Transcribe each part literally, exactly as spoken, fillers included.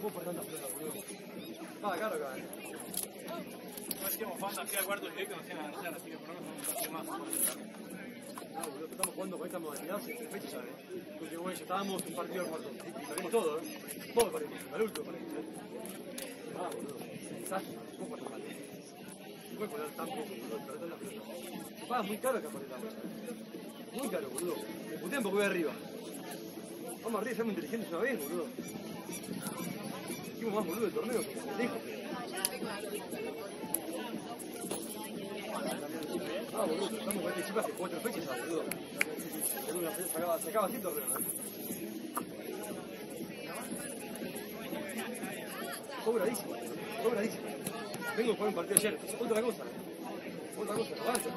puedo por tanta pelota, boludo. Va, claro, acá. No estamos jugando así al cuarto directo, no sé nada, no sé, así que por lo menos un partido más. Ah, boludo, estamos jugando con esta modalidad hace tres fechas, ¿sabes? Porque bueno, ya estábamos un partido al cuarto. Y perdimos todo, ¿eh? Todo perdimos, al último perdimos, ¿eh? Ah, boludo. Desastre, ¿cómo puedes jugar? No puedes poner tan poco, boludo, perder la pelota. Se paga muy caro acá por esta cosa. Muy caro, boludo. Me putean porque voy arriba. Vamos arriba, seamos inteligentes una vez, boludo. Hicimos más boludo del torneo que pendejo. Ah, boludo, estamos con este chip hace cuatro fechas, boludo. Se acaba, se acaba así el torneo, ¿no? Cobradísimo, cobradísimo. Vengo a jugar un partido ayer, otra cosa. Otra cosa, no avanza.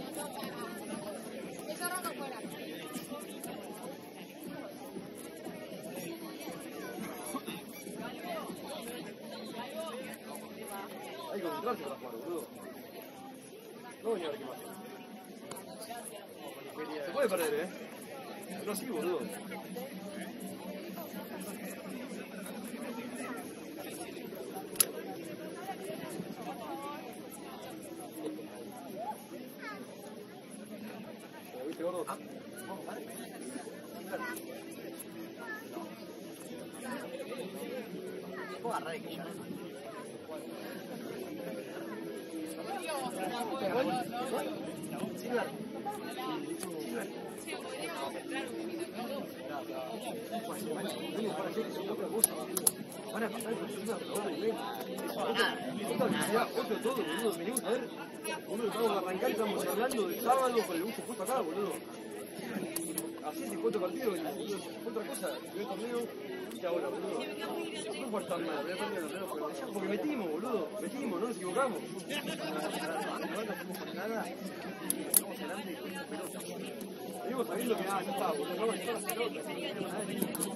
Hay que concentrarse para jugar, boludo. No voy a ver qué pasa. Se puede perder, eh. No así, boludo. ¿Lo viste, gordo? Ah, vamos, vale. ¿Puedo agarrar el que ya? Silver. Silver. Van a pasar por encima de la hora y media. Otra velocidad, otro todo, boludo. Venimos a ver, boludo, estamos a arrancar, estamos hablando del sábado con el uso puesto acá, boludo. Así se fue otro partido y boludo, otra cosa, el torneo y ahora, boludo. No fue tan mal, voy a perder el torneo, pero porque metimos, boludo, metimos, no nos equivocamos. No hacemos por nada, vamos adelante y con pelota. Venimos sabiendo que nada, ya está, boludo, no van a las pelotas, no tenemos nada de eso.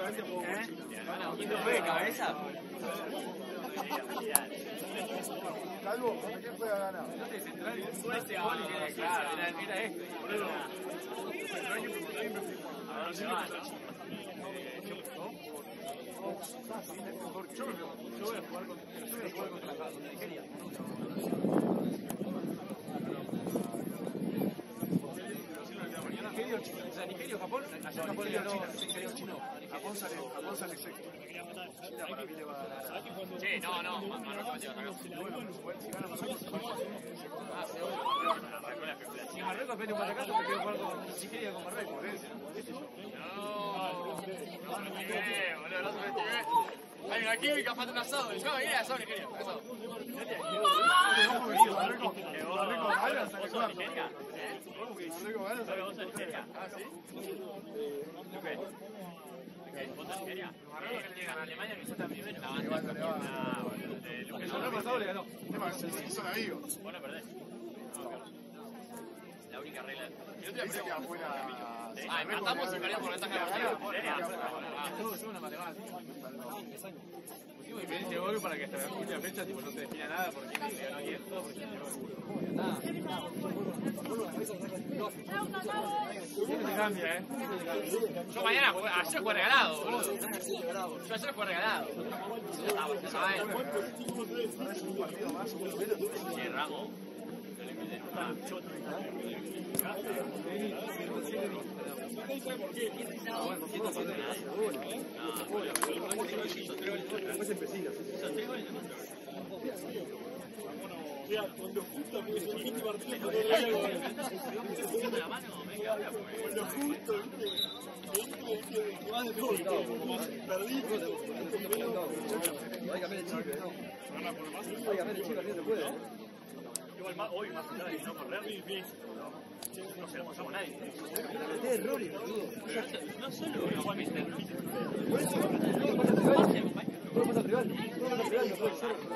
supuestamente jugó con Chile. ¿Quién te fue de cabeza? Calvo, ¿quién fue a ganar? Este central fue este gol y que claro, era, era este. Boludo. Ahora se va, ¿no? Yo voy a jugar contra yo voy a jugar contra Nigeria. Nigeria o China, o sea, Nigeria o Japón, ayer Japón le ganó Nigeria o Chino. Japón sale, Japón sale sexto. China para mí le va a ganar. Sí, no, no, Marruecos te va a sacar. Si gana Marruecos, Ah, seguro. si Marruecos mete un batacazo, me quedo jugar con Nigeria con Marruecos. No, no subestimé, boludo, no subestimé. Hay una química para un asado. Yo venía de asado Nigeria, asado. Marruecos gana, sale cuarto. Nigeria? Marruecos gana, sale ¿Vos sos Nigeria? Ah, ¿sí? Ok. ¿Vos sos Nigeria? Marruecos que le gana a Alemania que ya está primero. La banda. Ah, boludo. El torneo pasado le ganó. son amigos. Vos no perdés. La única regla. Yo te Dice que afuera. Ah, empatamos y perdemos por ventaja de partida. Todo es una matemática. Pusimos diferencia de gol para que hasta la última fecha tipo, no se defina nada porque le ganó ayer. Todo porque se llevó el culo. Nada. Siempre se cambia, ¿eh? Yo mañana, ayer fue regalado, boludo. Yo ayer fue regalado. Ah, vos ya sabés. Sí, Ramos. Después empecinas. Cuando justo que es el quinto partido, la mano, venga, ahora pues. cuando justo, más de todo, perdí. Hay que cambiar el chip, ¿no? Hay que cambiar el chip, así no se puede. Igual más, hoy más allá de no correr, no se lo pasamos a nadie. Cometé errores, boludo. No solo igual me Por eso, todo pasa rival. Todo pasa rival. Todo pasa rival, no puede ser.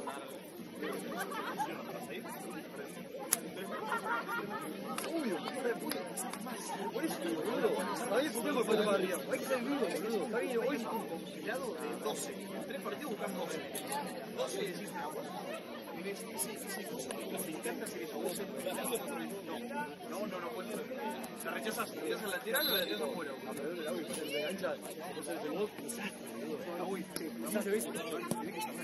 Obvio, hijo de puta. Por eso, boludo. Para mí el fútbol fue para arriba. Hay que ser vivo, boludo. Está bien, hoy es un compilado de doce. Tres partidos buscando doce. doce y decís, ese coso que nos encanta hacer eso. doce, no, no, no puede ser. ¿La rechazas? ¿Rechazas al lateral o la rechazas afuera? A ver, el agua y se engancha. Vos eres el vos. Uy, quizás se ve. Tiene que saber.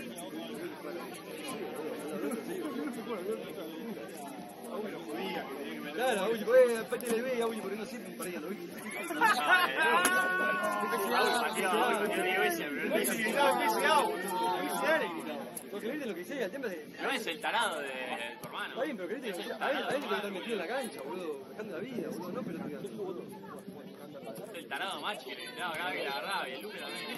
Claro, Audi, pues, aparte le ve, Audi, por ahí no sirve para ella, ¿lo viste? Porque viste lo que dice, el tema de... No es el tarado de tu hermano. Está bien, pero que viste, a él tiene que estar metido en la cancha, boludo, dejando la vida, boludo, no, pero El tarado macho que le daba cada vez que la agarraba y el Luque también.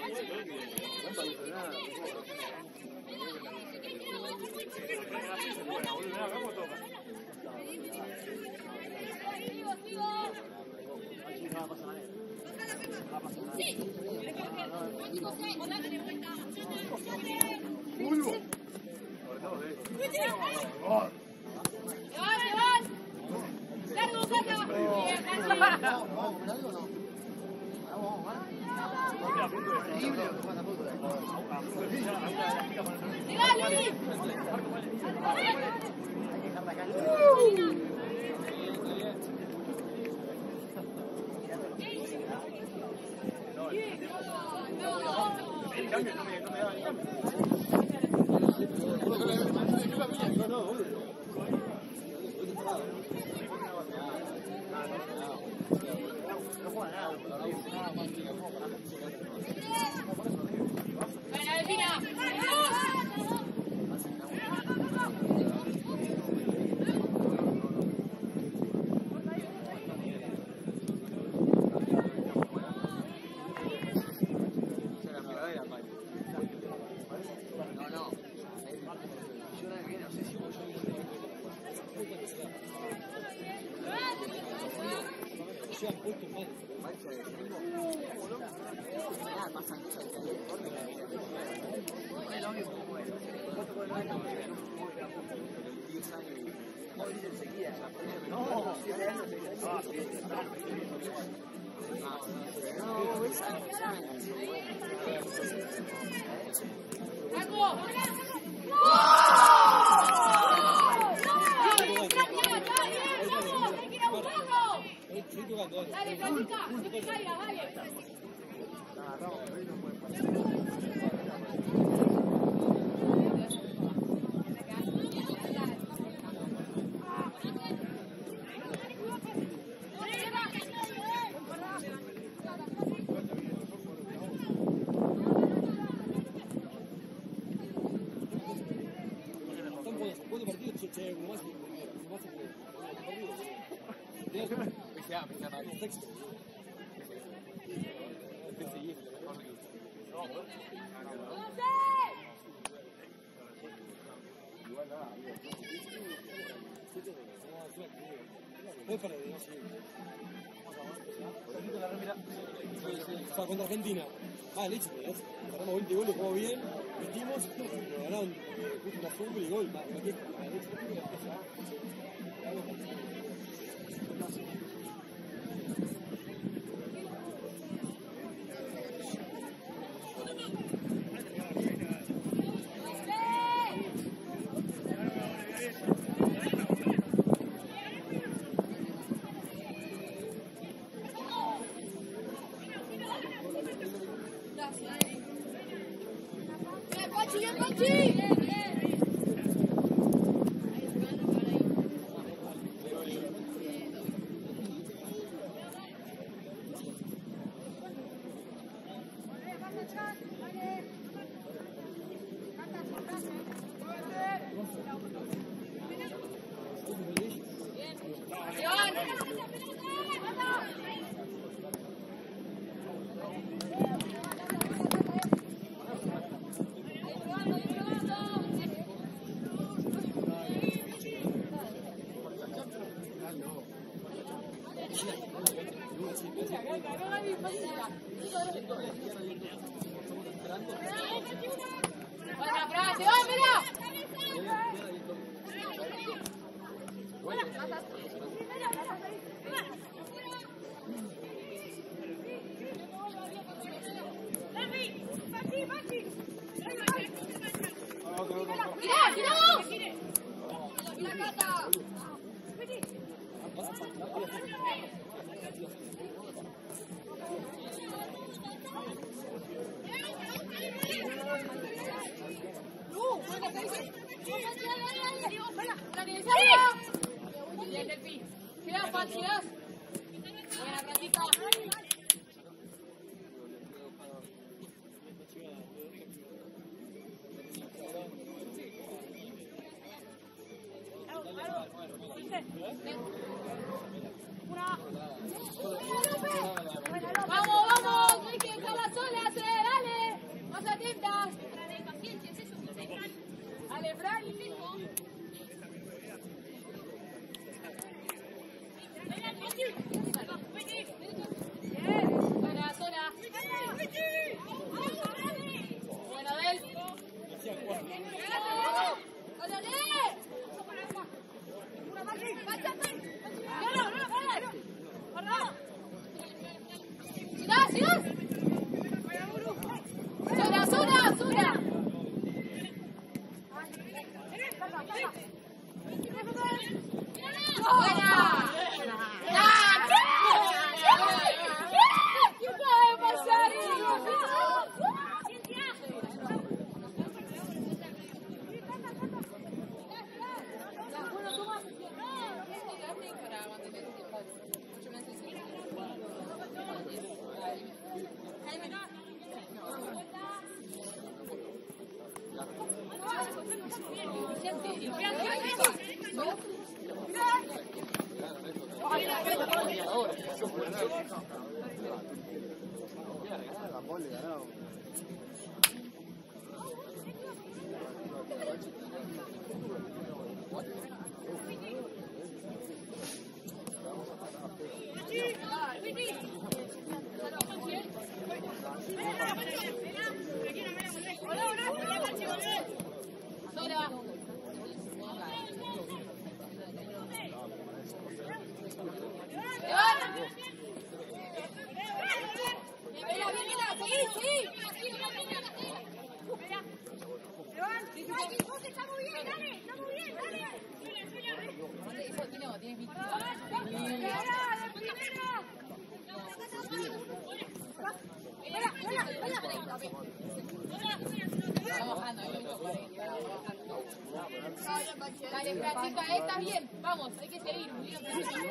No, Dale, Francisca, no te caigas, dale. Contra Argentina. Ah, listo, ganamos veinte goles, jugamos bien, metimos, nos ganaron una fútbol y gol. Buena frase, ¡oh, mira! ¡Mira, mira! ¡Mira, Cata! Girás, Juan, girás. Buena, Francisca. Vamos, vamos, no hay que dejarla sola, se dale. Más atentas. Dale, Fran. Buena zona. Buena Del. ¡Sigas, sigas! ¡Zona, zona, zona! ¡Buena! ¿Qué puede pasar? Sola. Dale, Francisca, ahí estás bien. Vamos, hay que seguir. Muy bien, Francisca.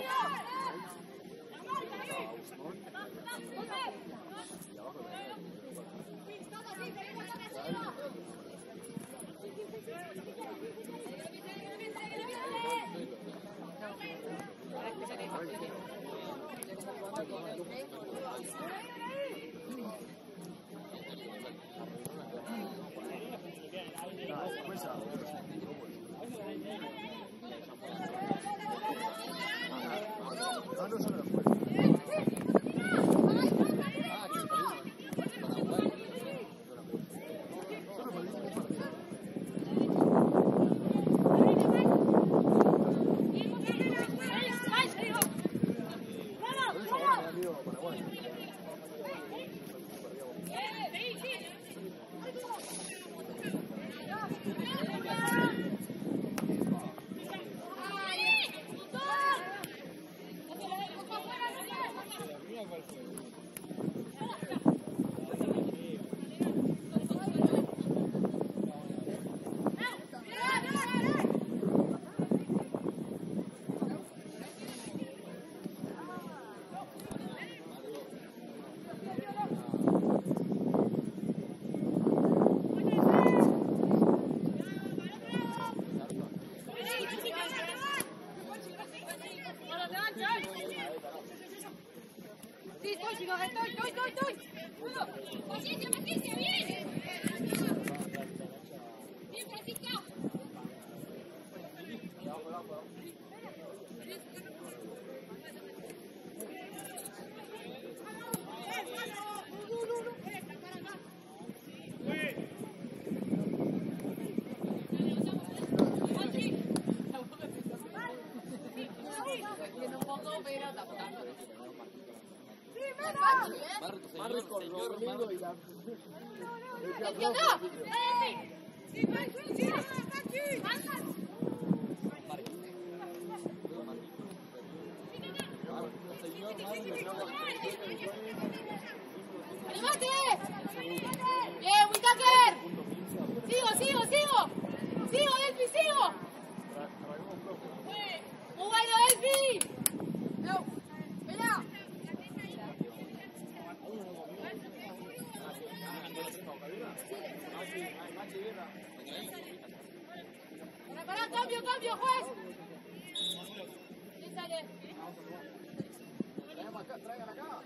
Sí, estoy, chicos, estoy, estoy, estoy, estoy. Paciencia, paciencia, bien. Bien, Francisca. Marre con Rodrigo y la... ¡Animate! ¡Bien, Whittaker! ¡Sigo, sigo, sigo! ¡Sigo, Delphi, sigo! ¡Muy bueno, Delphi! ¡No! ¡Mira! Para, para, cambio, cambio, juez. ¿Quién sale? Traigan acá.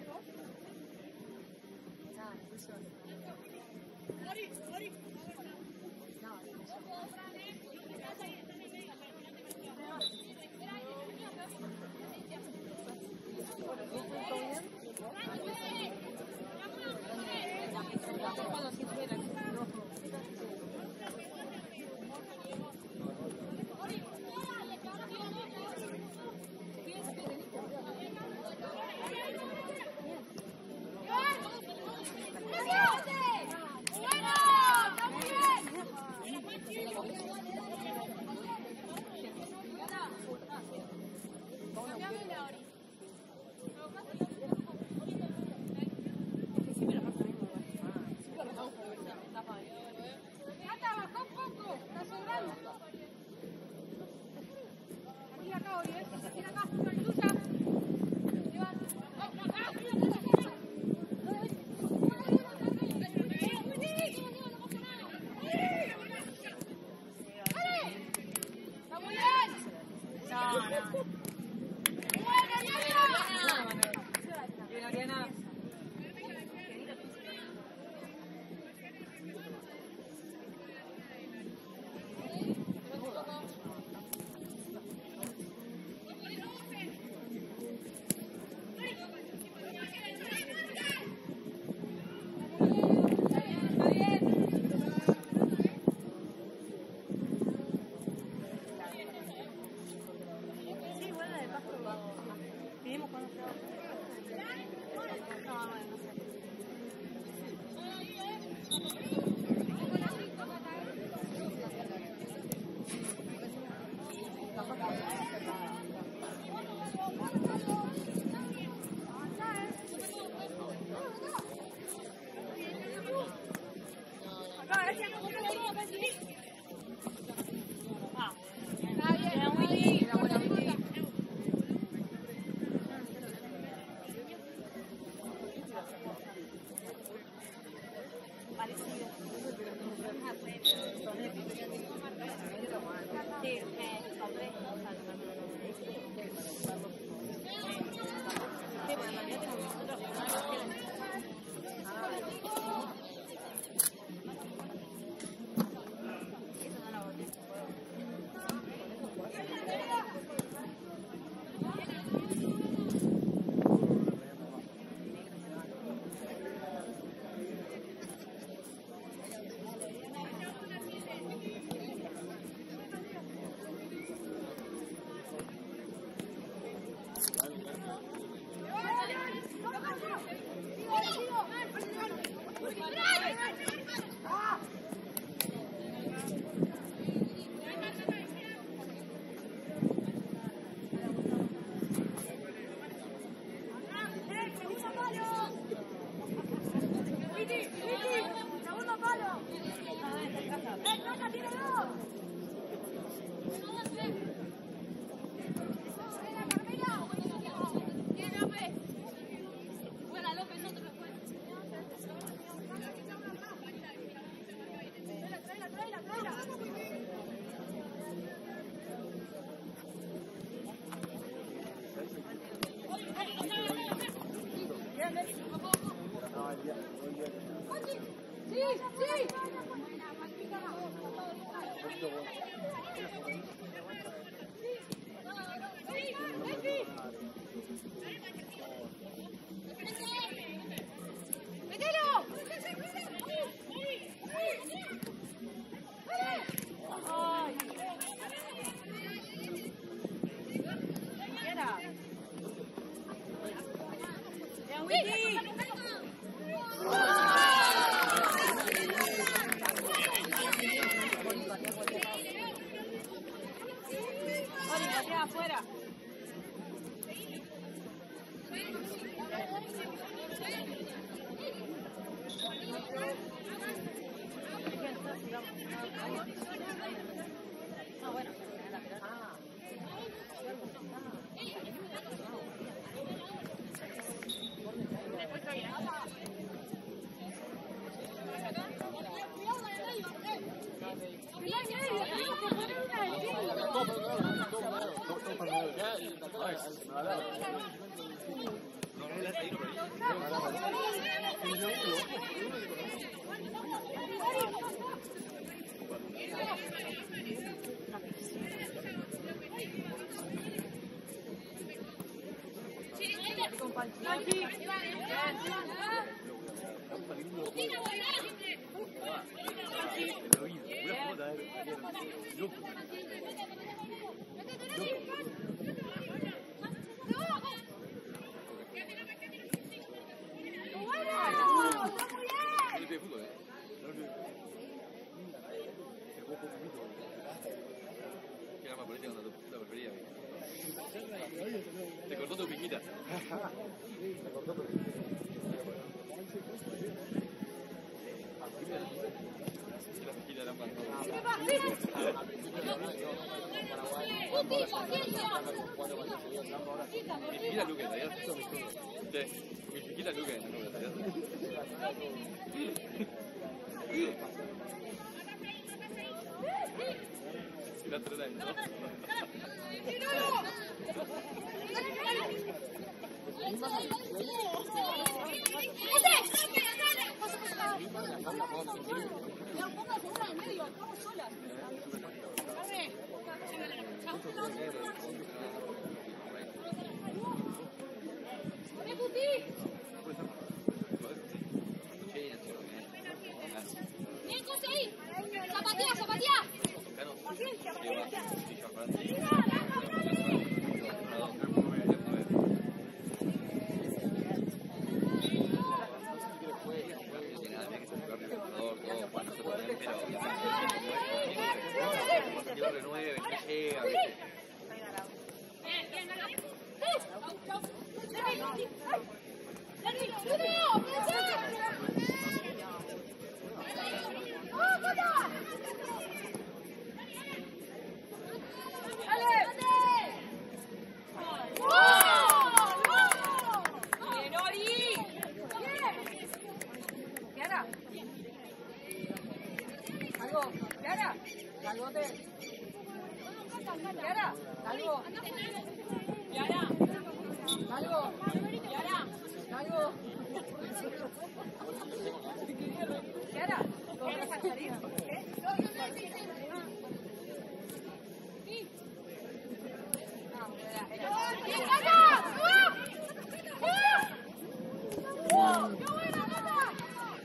Te cortó tu piquita. La piquita era para mi chiquita Luque, ¿sabías? Sí, mi chiquita Luque, ¿sabías? La trata de no. Zapatía, zapatía. Kiara, salvote. Kiara, salvo. Kiara, salvo. Kiara, salvo. Kiara, ¿cómo vas a salir? Sí. ¡No! ¡Qué buena, Cata!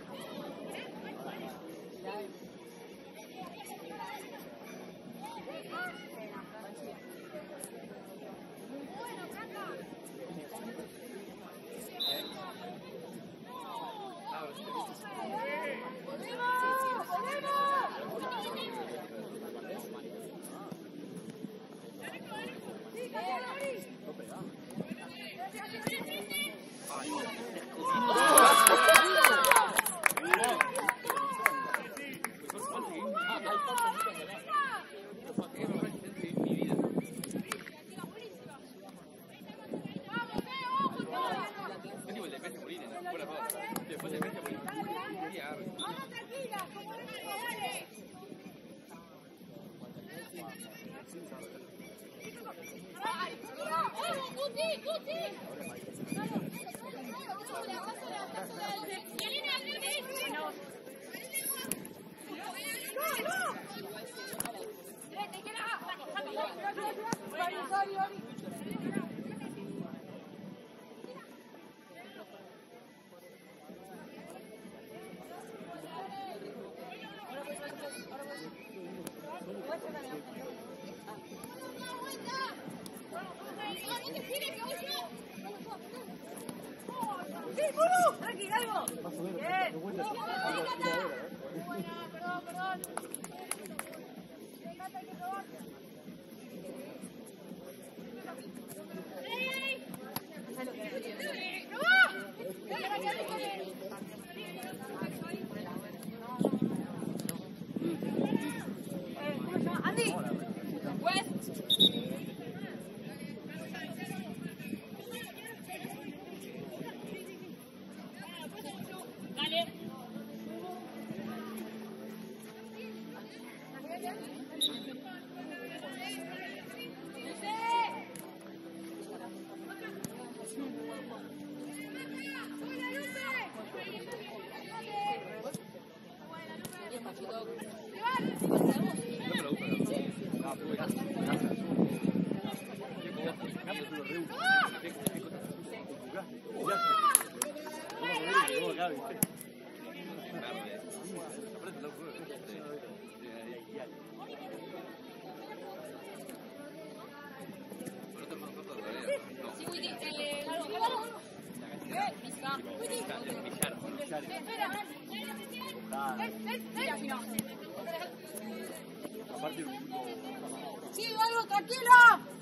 Sí, algo, tranquilo.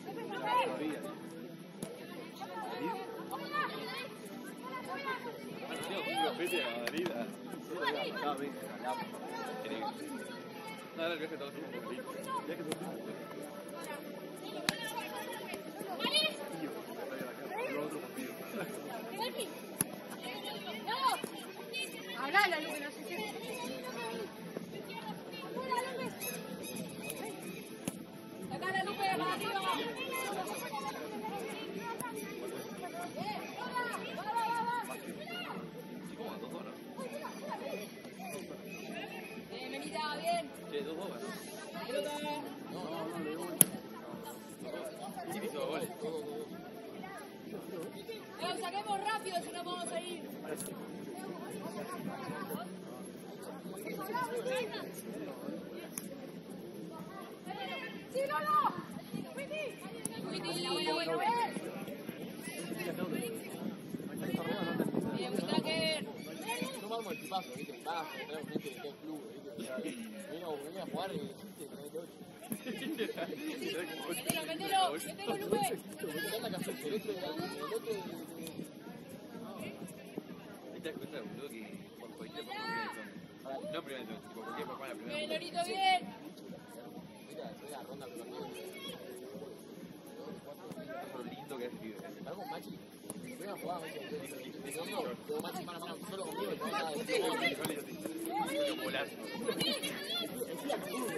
Hablala, Lupe, no sé qué. Sacala, Lupe, para arriba. Bien, Melita, bien. Sí, dos bombas. No, no, no, le doy. Sí, hizo goles. Lo saquemos rápido, si no vamos a ir. ¡Sí, no, no! ¡Witty! ¡Witty! ¡Bueno, bueno, bueno! Bien, Whittaker. No vamos al tipazo, ¿viste? Bajo, tenemos gente de todo el club, ¿viste? Venía a jugar y dijiste, tenés que ocho. Mételo, mételo, mételo, Lupe. ¿Qué anda que hacer? El otro, el otro... ¿Te das cuenta, boludo, que por cualquier persona no primero, por cualquier persona la primera? Bien, Lorito, bien. Mira, soy la ronda con los amigos. Lo lindo que es vivir. Algo machi. Voy a jugar, ¿viste? Tengo machi mano a mano solo conmigo y te voy a dar. Un golazo.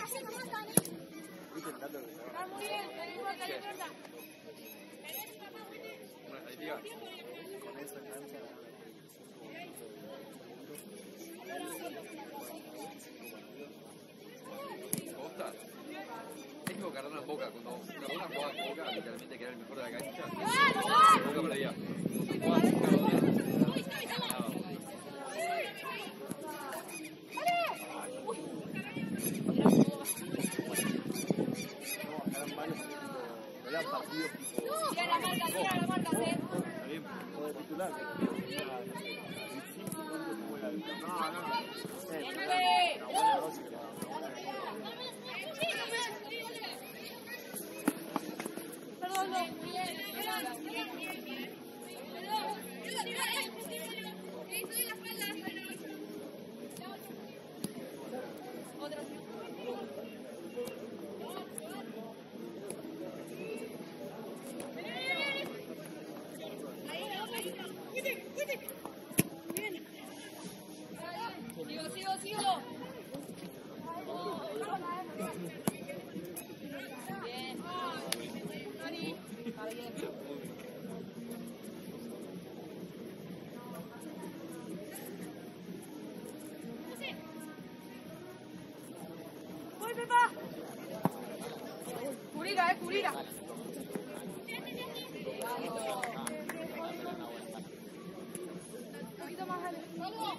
Está muy bien, no importa, no importa. Bueno, ahí tía. Costa. Es como Cardona en Boca, cuando Cardona jugaba en Boca, literalmente que era el mejor de la cancha. Boca perdía. Jugaba en Cardona. Tira la marca, tira la marca, ¿eh? titular. Perdón, no. Otra. Sigo, sigo, sigo. Bien. Mari. Está bien. ¡Voy, Pepa! Curiga, eh, curiga. Un poquito más alto. ¡Vamos!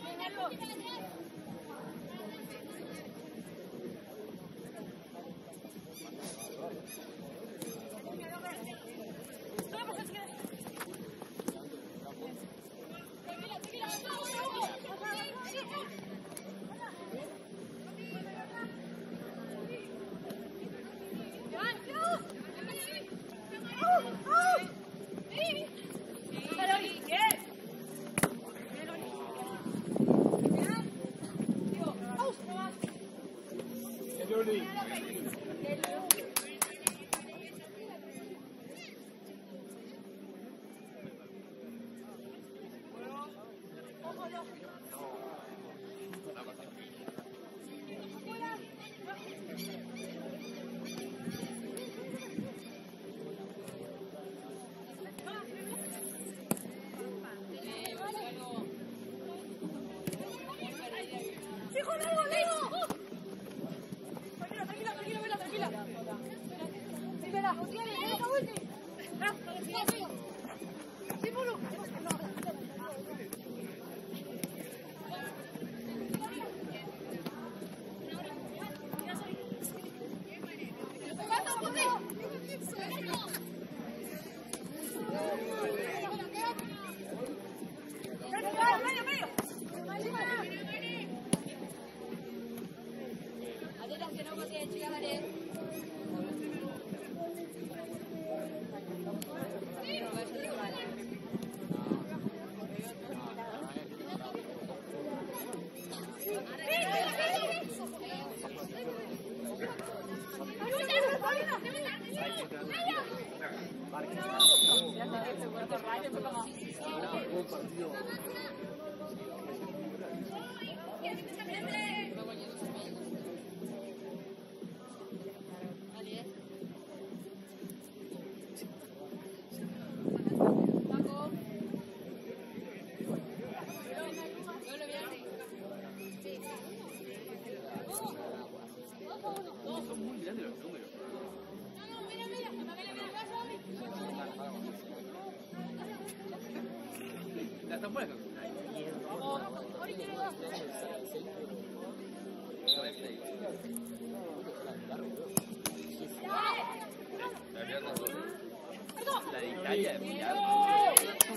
La de Italia es muy alta.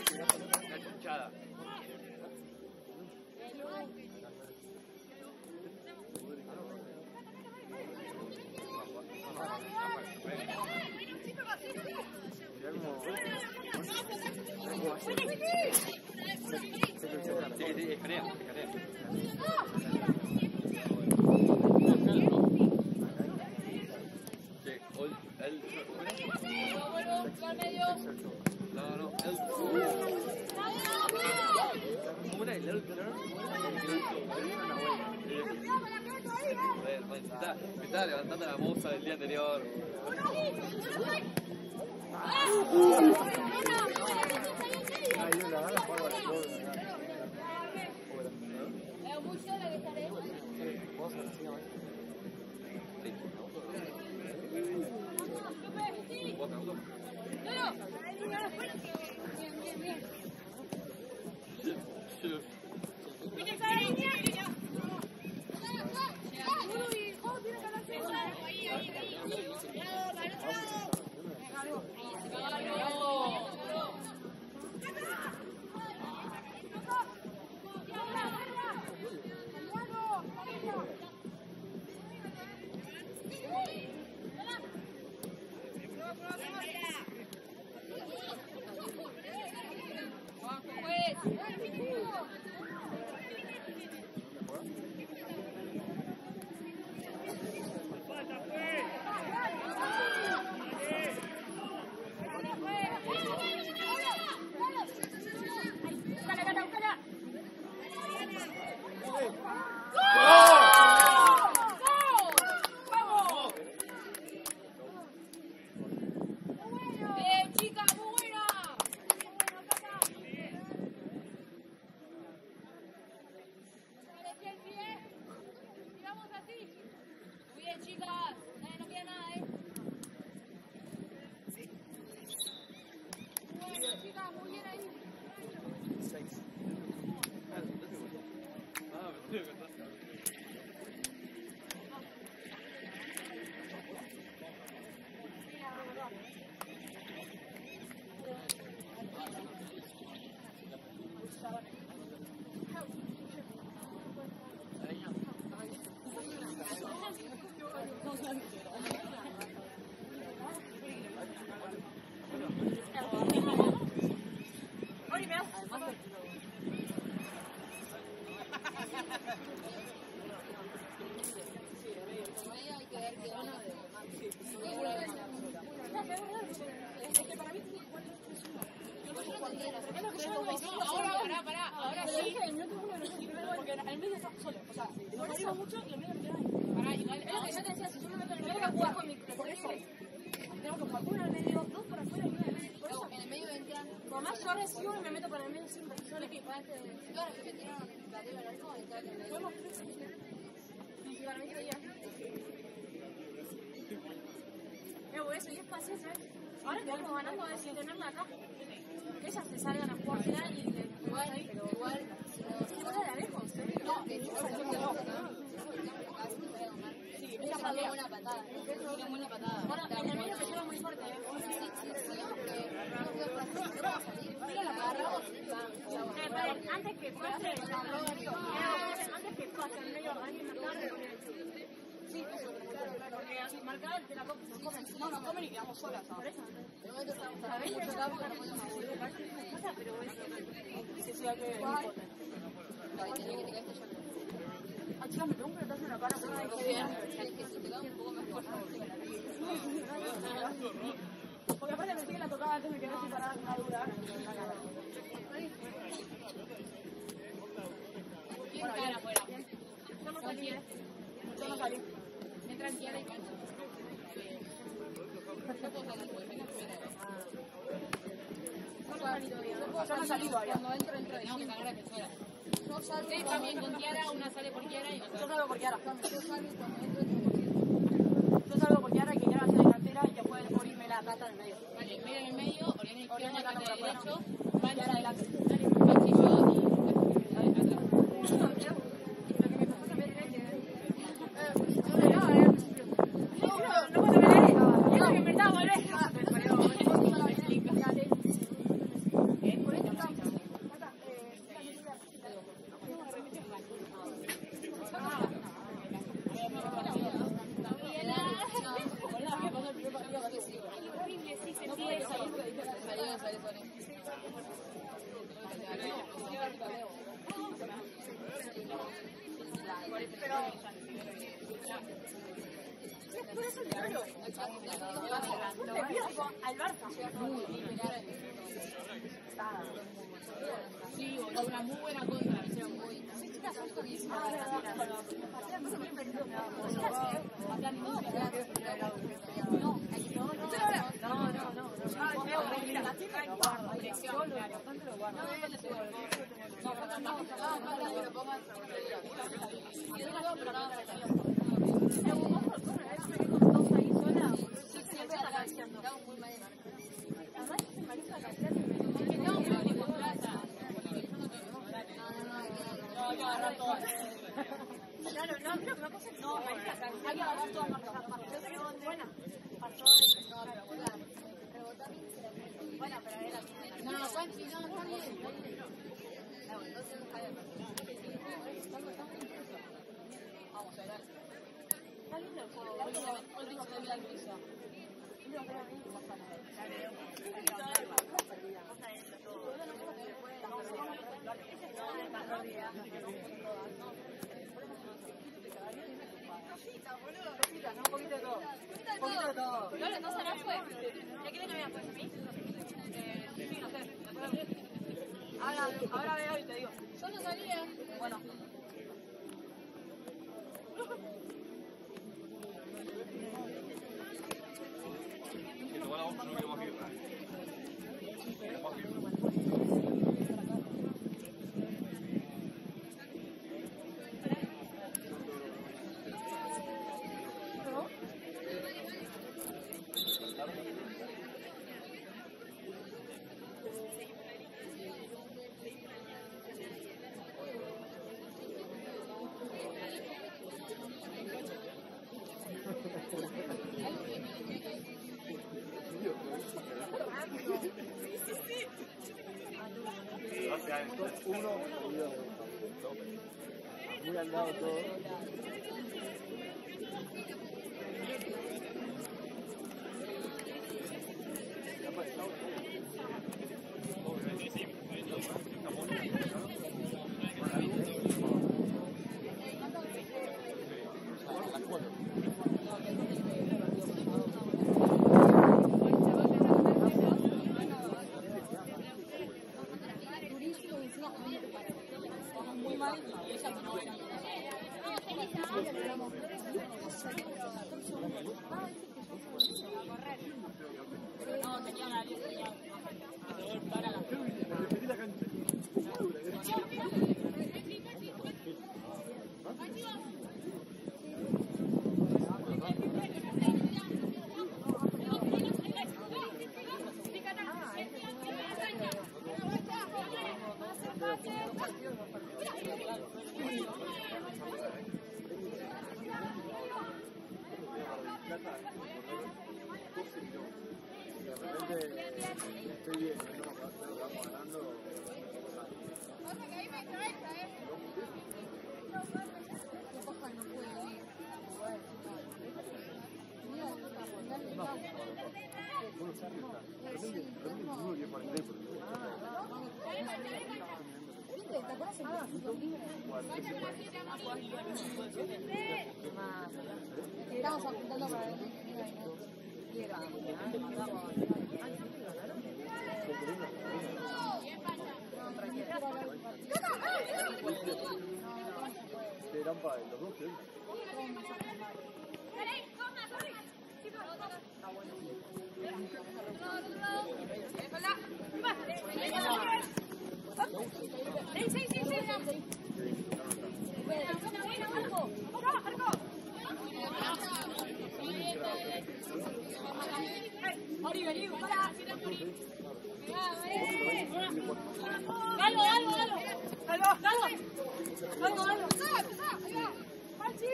Una chuchada. Sí, sí, escanea, escanea. No, no, el... ¿Cómo era el elder? Joder, man, está, me estaba levantando la moza del día anterior. Ahora, pará, pará, ahora sí. Porque el medio está solo, o sea, no arriba mucho y el medio no queda ahí. Pará, igual. Es lo que yo te decía, si yo me meto en el medio, tengo que jugar con mi. Por eso. Tengo que jugar uno en el medio, dos por afuera y uno en el medio. Por eso. En el medio entran. Por más yo recibo y me meto para el medio siempre. Yo le que pagaste. Todas las que metieron Gabriel al arco, entran en el medio. ¿Podemos? Y si para mí que ya. Eh, voy a seguir paciencia. Ahora que vamos ganando es sin tenerla acá. Que ellas se salgan a jugar final y le igual, ahí, pero igual. Si no la lejos, no, que yo no. Sí, ella salió buena patada. Una buena patada. Bueno, en el medio se lleva muy fuerte. Sí, sí, sí. Mira la agarramos. Antes que pase, antes que pase en medio, alguien me agarre con el. Sí, eso, claro, claro. Porque así marcada te la comen. No, nos comen y quedamos solas. Por eso. De momento estamos a ver, mucho campo, no podemos hacer. Pero es que sí, hay que. Ah, chica, me pegó un pelotazo en la cara. Porque si te da un poco mejor. Porque aparte me sigue la tocada antes de que no se parara una dura. ¿Quién cara afuera? Yo no salí, ¿eh? Yo no salí. Entra en tierra y cancha. Yo no salí todavía. Cuando entro, entro. Tenemos que salir a que fuera. Yo salgo también con Kiara, una sale por Kiara y otra. Yo salgo por Kiara. Yo salgo cuando entro, entro. Yo salgo por Kiara y que Kiara vaya delantera y después por irme la Cata en el medio. Vale, medio en el medio, Oriana izquierda, Cata por derecho, Kiara adelante. Pachi y yo y atrás. Lo que me pasó también es que... Yo le daba, ¿eh? No, no, no puedo ver. Ya que en verdad volvés. Ah, pero pero... Por eso le hablo. Le pido al Barça. Sí, una muy buena contra. Claro, no, no, una cosa es no, hay que agarrar todas las cosas. Yo sé que son buenas. Pasó y no, pero bueno, pero era no, Juanchi, no, está bien, está bien. No, entonces está bien. Vamos a ver. Está lindo el juego. La última que vi al piso. No, pero a mí no pasa nada. Un poquito de todo. Un poquito de todo. No, entonces no fue. ¿Ya quieren que me después a mí? Eh, sí, no sé. Ahora, ahora veo y te digo. Yo no sabía. Bueno. Uno, muy al lado todo. No, tenía la línea. Para la estoy bien, estamos ganando. Estamos apuntando para el Serán para los dos, ¿eh? Sí, sí, sí, sí. Buena, buena, buena, Marco. Marco, Marco. Ori, vení, para. Dalo, dalo, dalo. Dalo, dalo. Dalo, dalo. Ahí va. Marchi.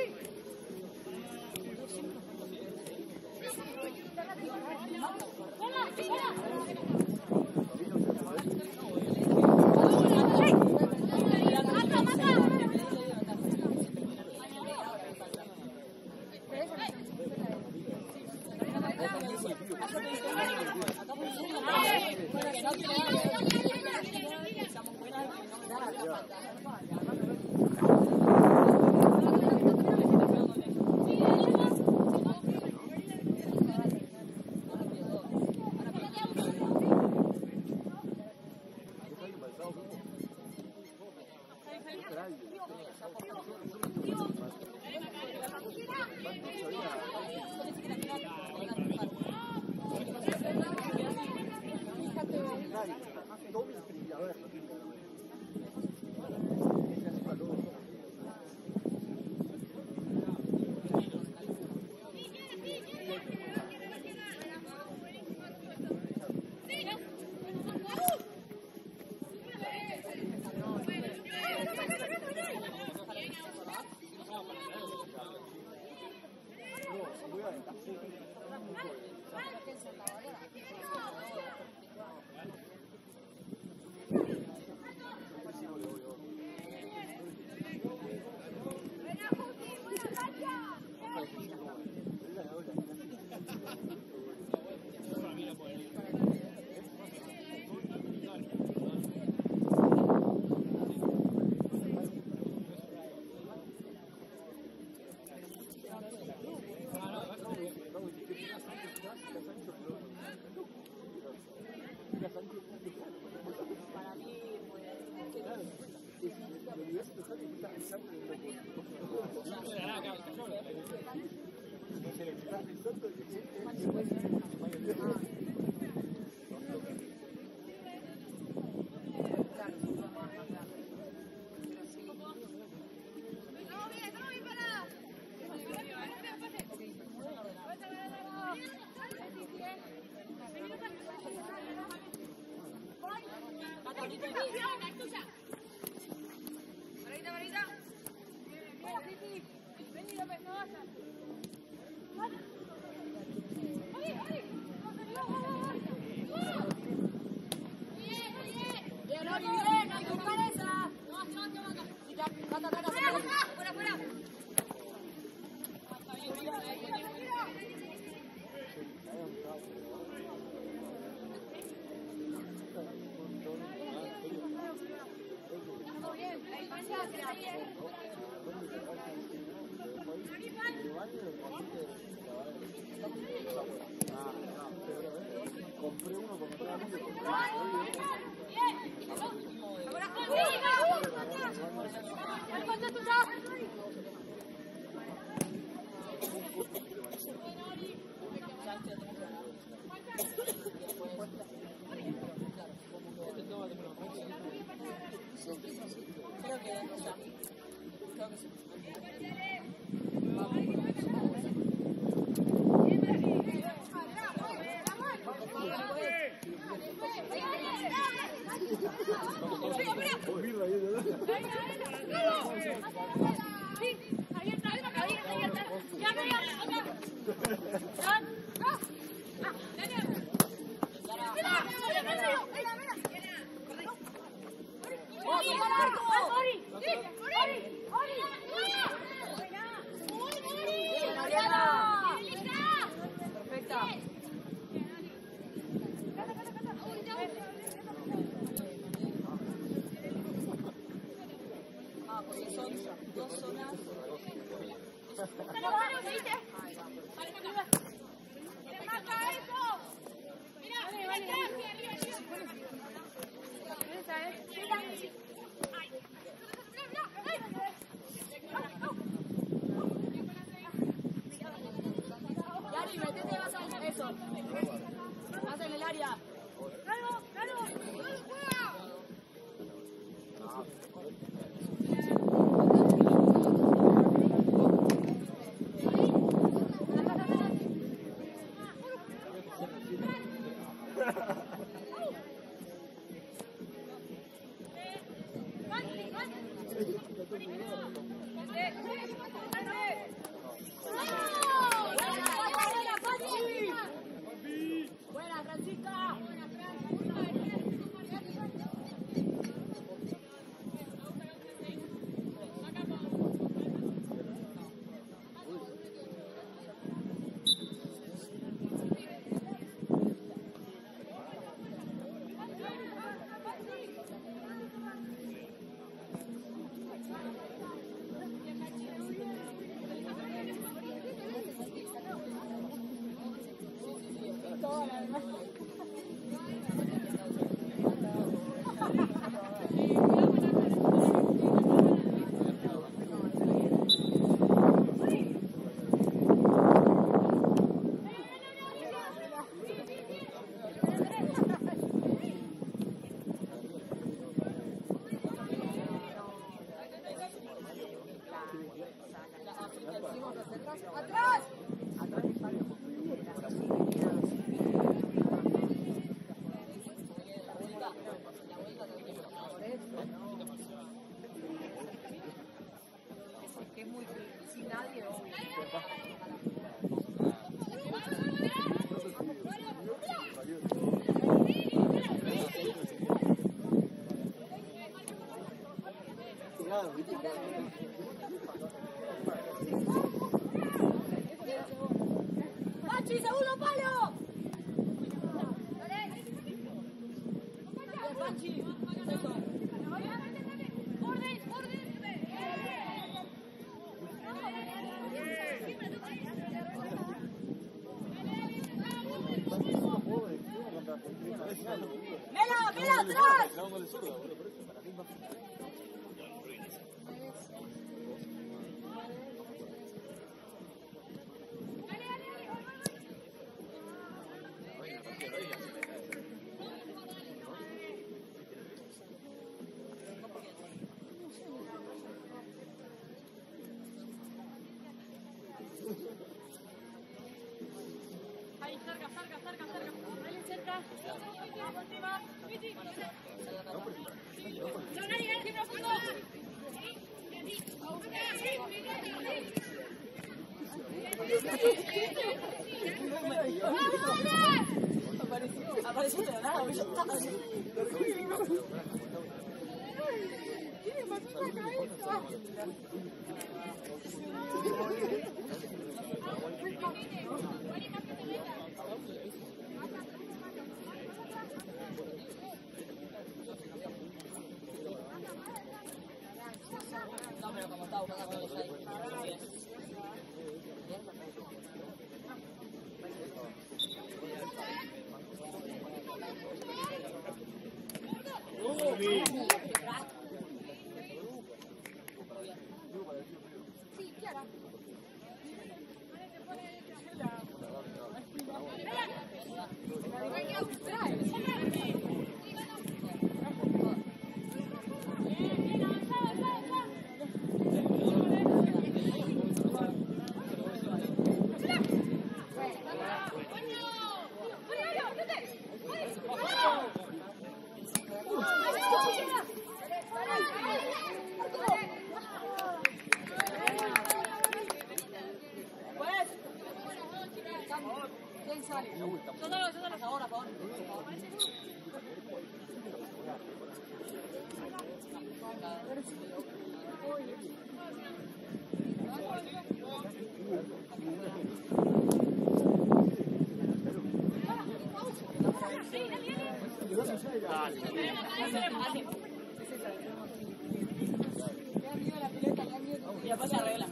Hola, hola. Buena, Francisca. ¡Panchi, segundo palo! Panchi, eso. ¡Orden, orden! ¡Mela, mela, atrás! Ahí, cerca, cerca, cerca, cerca. Ahí, cerca. No, nadie, siempre a fondo. Apareció de nada, yo estaba así. ¿Qué me mató la cabeza? No, pero como está buscando con los ahí. Sí, Chiara. ¿Quién sale? Yo solo, yo solo, ahora, por favor. Y después se arregla.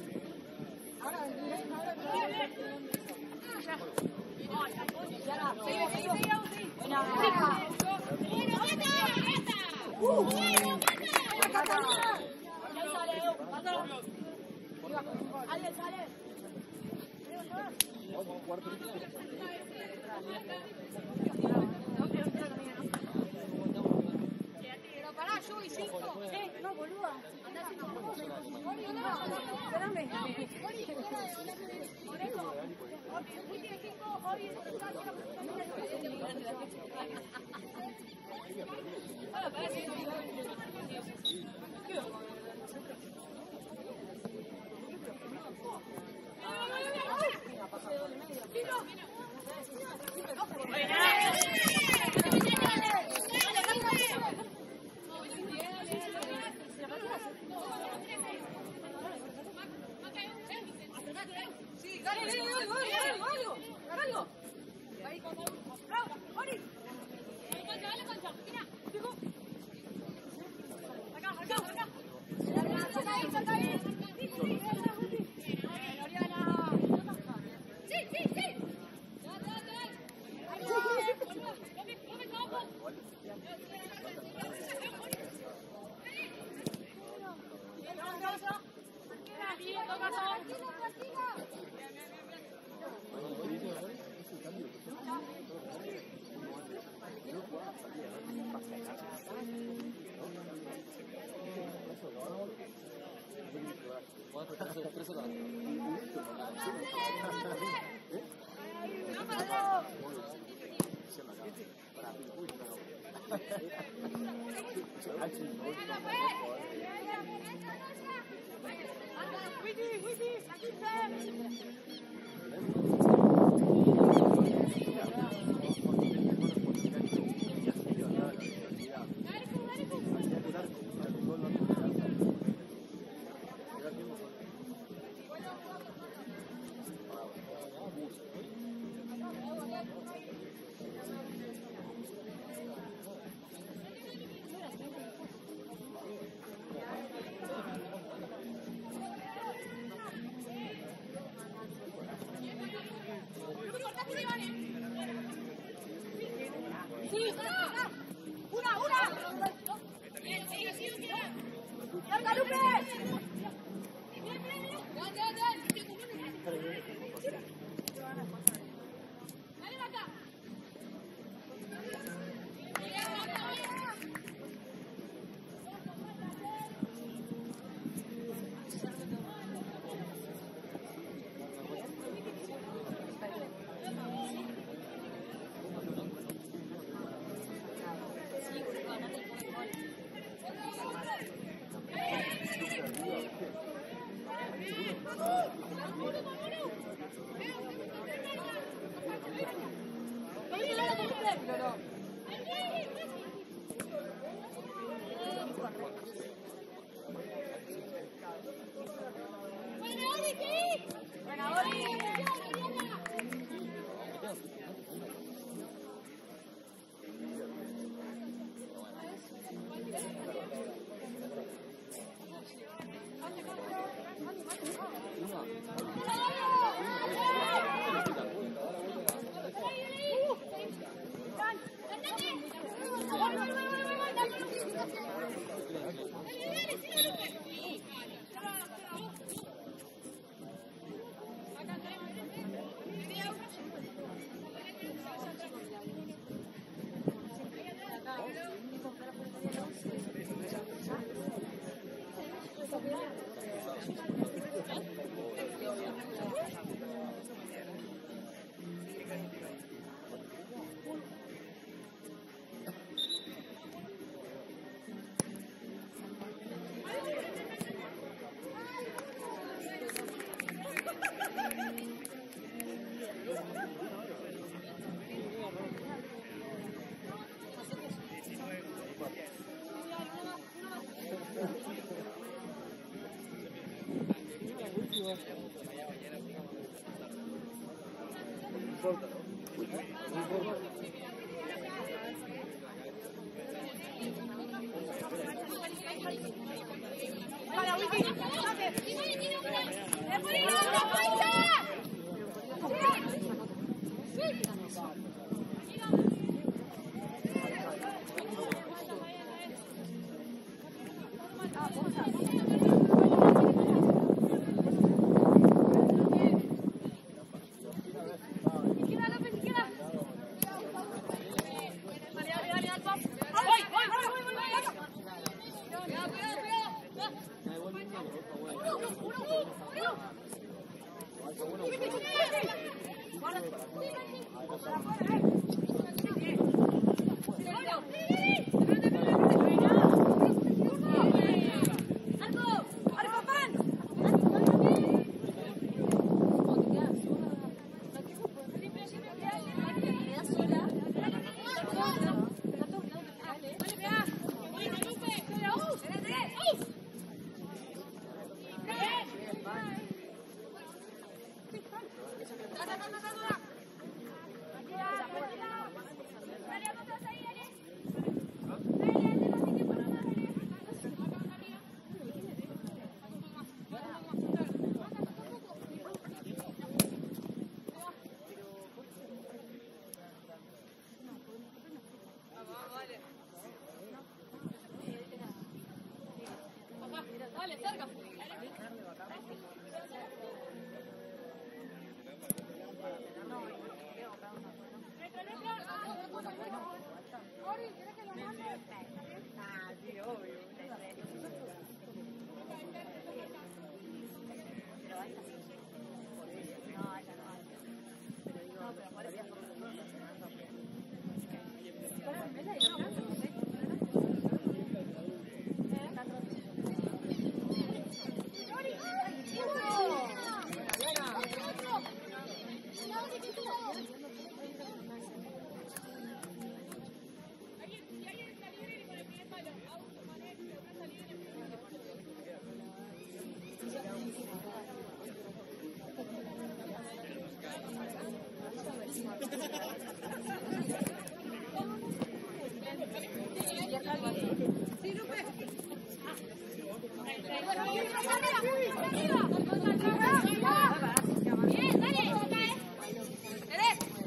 Alguien sale. Pero pará, yo y cinco. Eh, no, boluda. Andá cinco. Espérame. Dale, dale, dale, algo, algo, algo. Bravo, Ori. Dale, Concha, mira. Acá, acá, acá. Salta ahí, salta ahí. Oriana. Sí, sí, sí. Dale, dale. No me toco. Bien, Concha. Bien, Concha. Sí, una, una. Bien, sigue, sigue, sigue. ¡Larga, Lupe! ¡Dan, dan, dan! ¡Dale acá! Dale, cerca. Ah, sí, obvio. No, ella no. Pero digo, no, pero por eso. Bien, dale,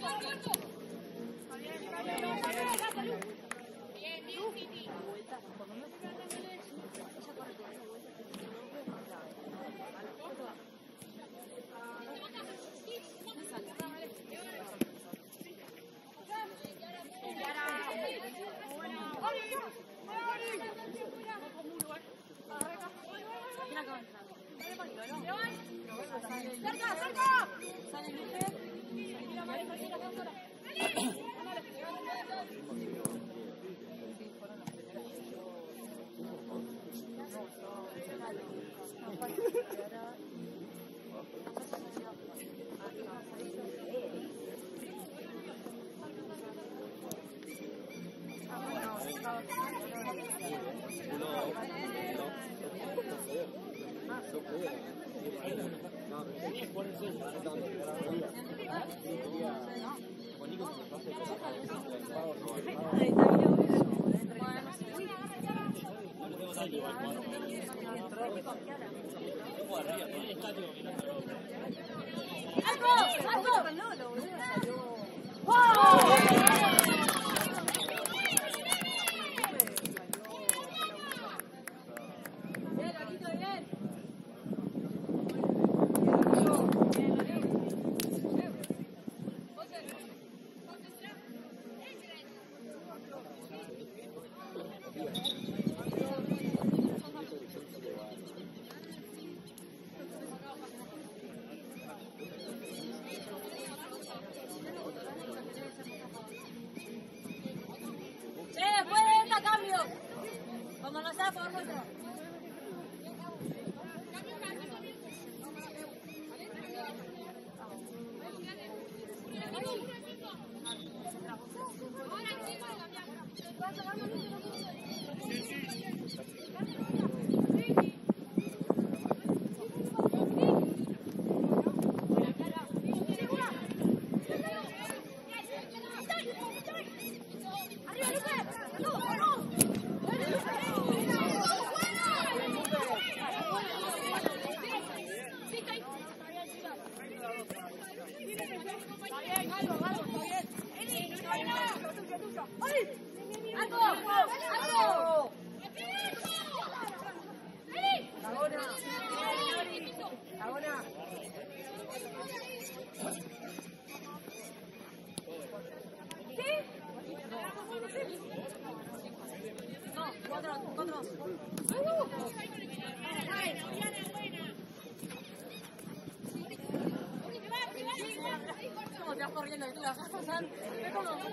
corriendo, tú la vas a pasar, es como, no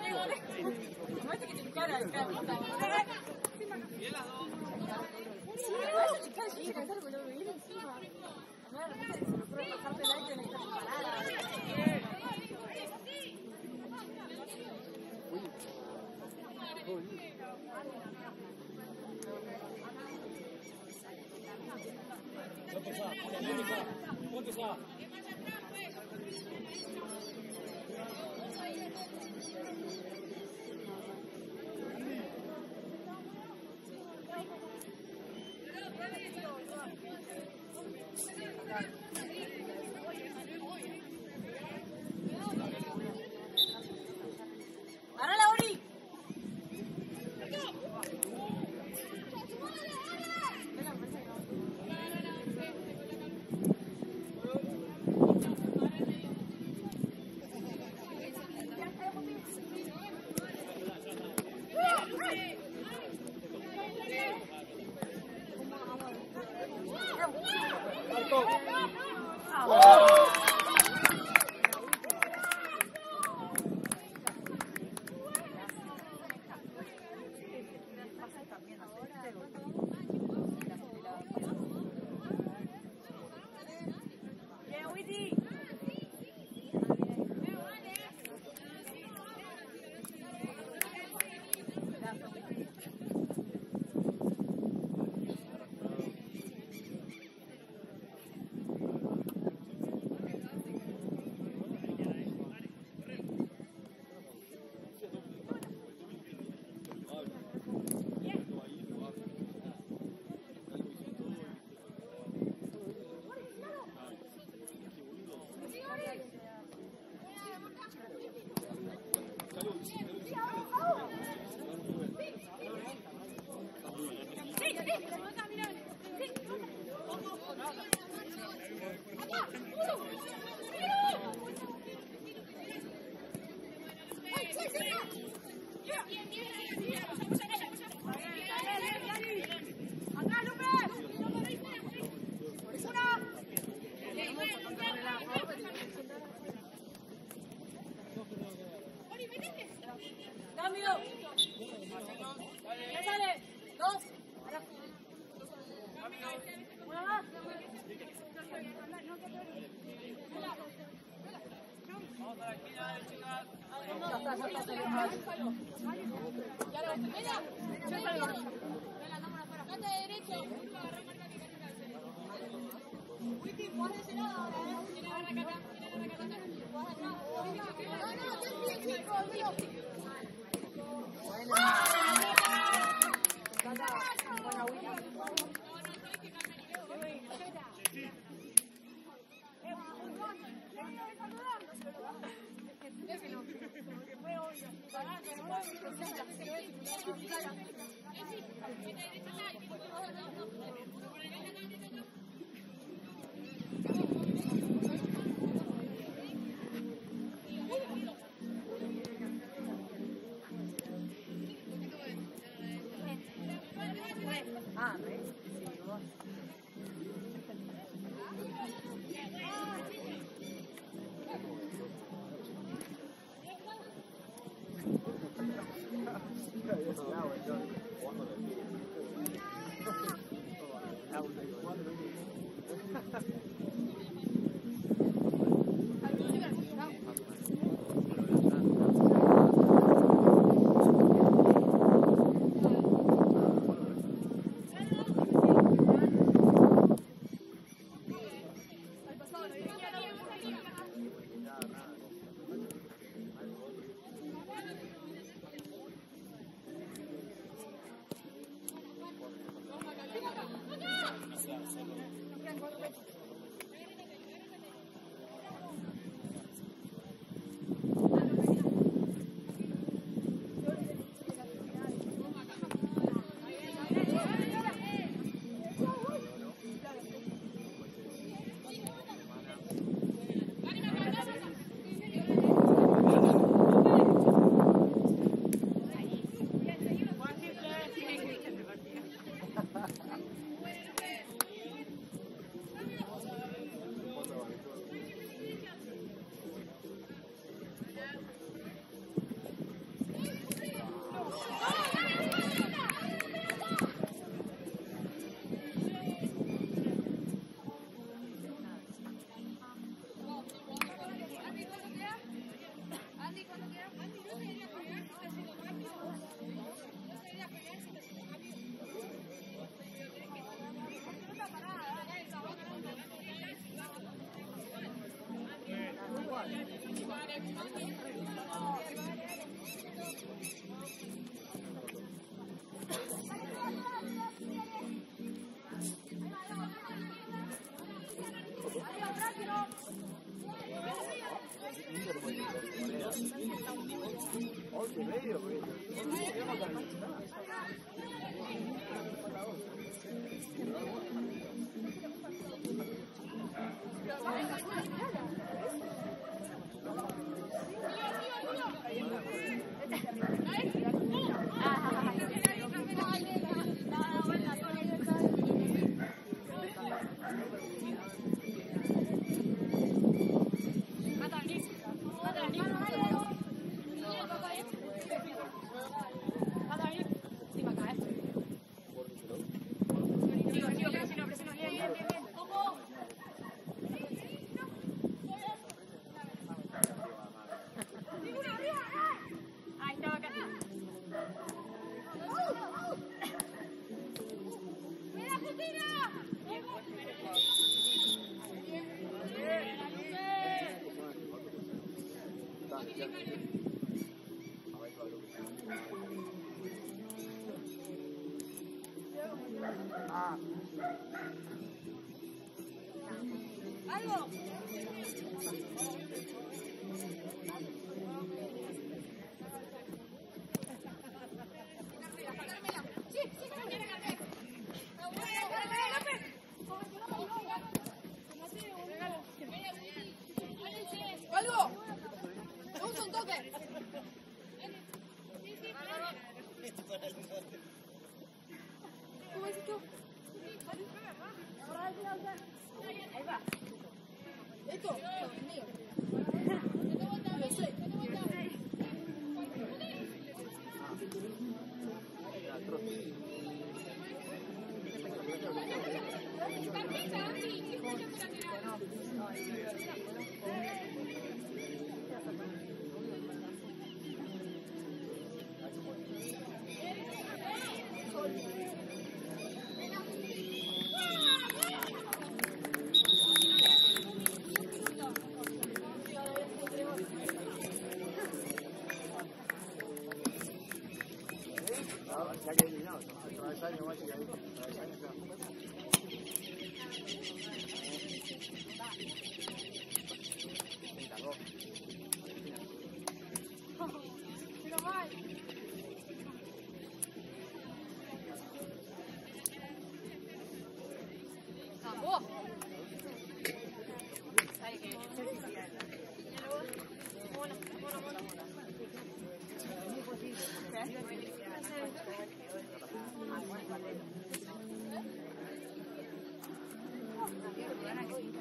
parece que te cara de cara. Bien las dos. Sí, esa chica allí, la cara me lo viene encima. A ver, de repente se me ocurre pasarte el aire en esta parada. ¿Cuánto está? ¿Cuánto está? Cambio. ¿Qué sale? Dos. Una más. Ya está, ya está. Ya lo mira. Ya salgo. Cante derecho. Wiki, ¿puedes decir nada ahora? ¿Quién agarra acá? ¿Quién agarra acá? ¿Puedes atrás? No, no, qué bien, chico, amigo. Buena, Wiki. Ah, ¿ves? Sí, vos. ¡Algo! ¡Algo! ¡Me gusta un toque! ¿Cómo es esto? Ahí va. Esto, es mío. Lo sé. Ya que eliminado, travesaño más que ahí, travesaño se va. Pero mal. Ah, vos. Ay, que Mono, mono, mono. ¿Qué?